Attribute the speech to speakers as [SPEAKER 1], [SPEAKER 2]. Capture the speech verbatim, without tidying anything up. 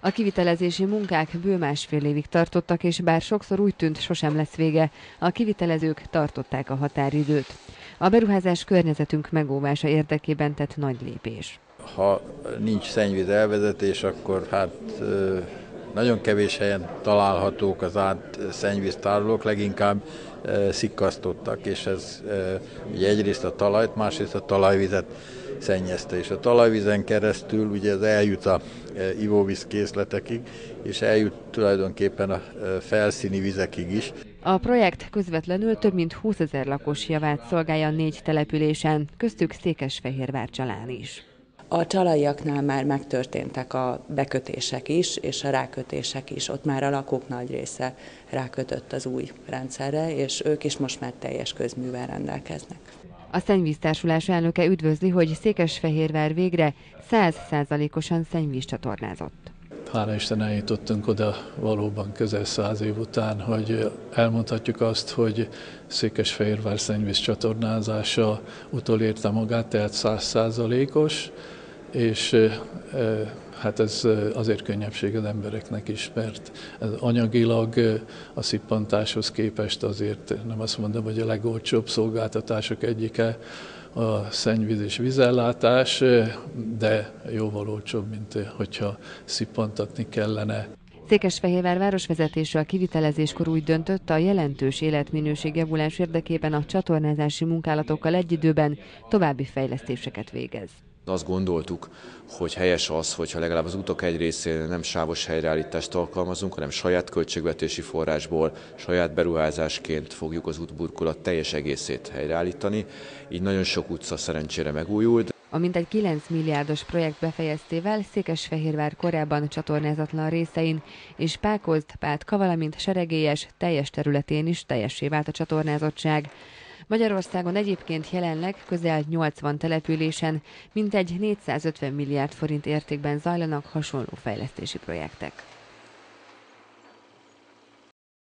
[SPEAKER 1] A kivitelezési munkák bő másfél évig tartottak, és bár sokszor úgy tűnt, sosem lesz vége, a kivitelezők tartották a határidőt. A beruházás környezetünk megóvása érdekében tett nagy lépés.
[SPEAKER 2] Ha nincs szennyvíz elvezetés, akkor hát nagyon kevés helyen találhatók az át szennyvíztárolók, leginkább szikkasztottak, és ez ugye egyrészt a talajt, másrészt a talajvizet szennyezte, és a talajvízen keresztül ugye ez eljut a ivóvíz készletekig, és eljut tulajdonképpen a felszíni vizekig is.
[SPEAKER 1] A projekt közvetlenül több mint húszezer lakos javát szolgálja négy településen, köztük Székesfehérvár-Csalán is.
[SPEAKER 3] A csalaiaknál már megtörténtek a bekötések is, és a rákötések is. Ott már a lakók nagy része rákötött az új rendszerre, és ők is most már teljes közművel rendelkeznek.
[SPEAKER 1] A szennyvíztársulás elnöke üdvözli, hogy Székesfehérvár végre száz százalékosan szennyvízcsatornázott.
[SPEAKER 4] Hála Isten eljutottunk oda valóban közel száz év után, hogy elmondhatjuk azt, hogy Székesfehérvár szennyvízcsatornázása utolérte magát, tehát száz százalékos, és hát ez azért könnyebbség az embereknek is, mert ez anyagilag a szippantáshoz képest azért nem azt mondom, hogy a legolcsóbb szolgáltatások egyike a szennyvíz és vízellátás, de jóval olcsóbb, mint hogyha szippantatni kellene.
[SPEAKER 1] Székesfehérvár városvezetése a kivitelezéskor úgy döntött, a jelentős életminőség javulás érdekében a csatornázási munkálatokkal egy időben további fejlesztéseket végez.
[SPEAKER 5] Azt gondoltuk, hogy helyes az, hogyha legalább az utak egy részén nem sávos helyreállítást alkalmazunk, hanem saját költségvetési forrásból, saját beruházásként fogjuk az útburkolat teljes egészét helyreállítani. Így nagyon sok utca szerencsére megújult.
[SPEAKER 1] A mintegy kilenc milliárdos projekt befejeztével Székesfehérvár korábban csatornázatlan részein és Pákozd, Pátka, valamint Seregélyes teljes területén is teljessé vált a csatornázottság. Magyarországon egyébként jelenleg közel nyolcvan településen mintegy négyszázötven milliárd forint értékben zajlanak hasonló fejlesztési projektek.